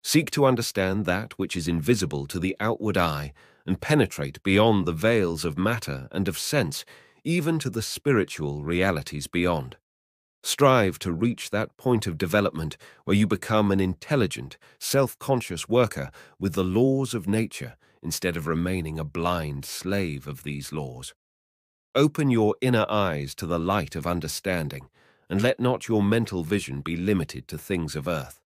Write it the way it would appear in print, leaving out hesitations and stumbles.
Seek to understand that which is invisible to the outward eye and penetrate beyond the veils of matter and of sense, even to the spiritual realities beyond. Strive to reach that point of development where you become an intelligent, self-conscious worker with the laws of nature instead of remaining a blind slave of these laws. Open your inner eyes to the light of understanding, and let not your mental vision be limited to things of earth.